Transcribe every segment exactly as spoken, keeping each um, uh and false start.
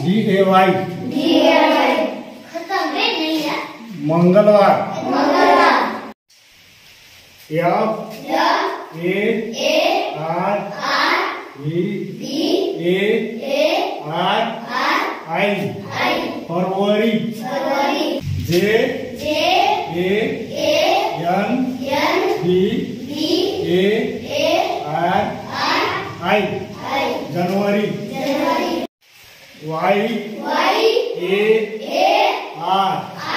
Ji A Y मंगलवार F A R E A R I फरवरी J A N B A R I जनवरी Y A R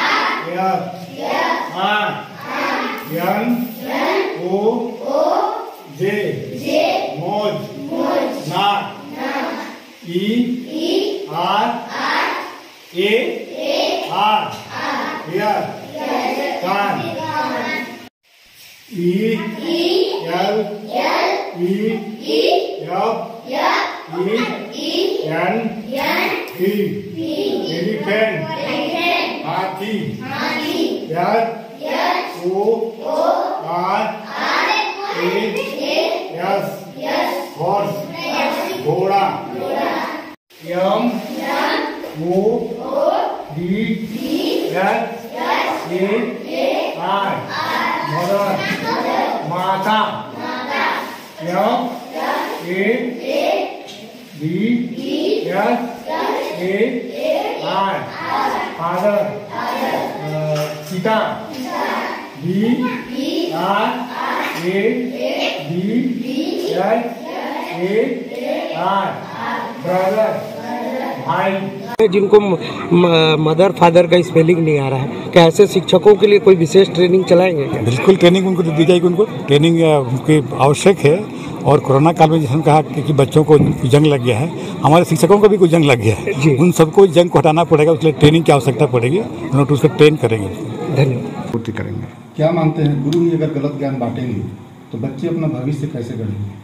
F R N O J मौज नाक E R A R ear कान E L E F E N T elephant हाथी H O R A S horse घोड़ा M O D H A R mother माता M A D S A R father सीता B R A D S A R brother भाई। जिनको mother father का spelling नहीं आ रहा है, क्या ऐसे शिक्षकों के लिए कोई विशेष ट्रेनिंग चलाएंगे? बिल्कुल ट्रेनिंग उनको दी जाएगी। उनको ट्रेनिंग उनकी आवश्यक है। और कोरोना काल में जैसे कहा कि बच्चों को जंग लग गया है, हमारे शिक्षकों को भी कुछ जंग लग गया है, उन सबको जंग को हटाना पड़ेगा। उसके लिए ट्रेनिंग की आवश्यकता पड़ेगी। उन्होंने उसको ट्रेन करेंगे, धन्यवाद पूर्ति करेंगे। क्या मानते हैं गुरु ही अगर गलत ज्ञान बांटेंगे तो बच्चे अपना भविष्य कैसे गढ़ेंगे?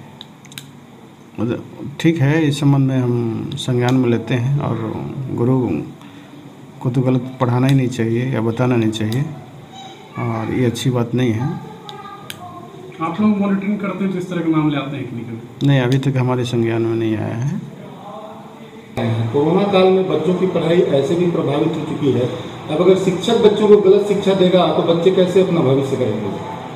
ठीक है, इस संबंध में हम संज्ञान में लेते हैं और गुरु को तो गलत पढ़ाना ही नहीं चाहिए या बताना नहीं चाहिए, और ये अच्छी बात नहीं है। आप लोग मॉनिटरिंग करते हैं जिस तरह के मामले आते हैं क्लिनिकल? नहीं, अभी तक हमारे संज्ञान में नहीं आया है। कोरोना काल में बच्चों की पढ़ाई ऐसे भी प्रभावित हो चुकी है, अब अगर शिक्षक बच्चों को गलत शिक्षा देगा तो बच्चे कैसे अपना भविष्य करेंगे?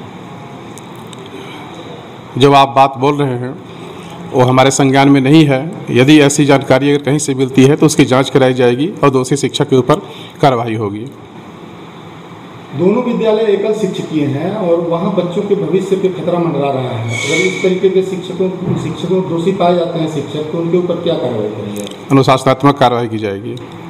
जब आप बात बोल रहे हैं वो हमारे संज्ञान में नहीं है। यदि ऐसी जानकारी अगर कहीं से मिलती है तो उसकी जांच कराई जाएगी और दोषी शिक्षक के ऊपर कार्रवाई होगी। दोनों विद्यालय एकल शिक्षकीय हैं और वहाँ बच्चों के भविष्य पे खतरा मंडरा रहा है। अगर इस तरीके के शिक्षकों शिक्षकों दोषी पाए जाते हैं शिक्षक, तो उनके ऊपर क्या कार्रवाई करेंगे? अनुशासनात्मक कार्रवाई की जाएगी।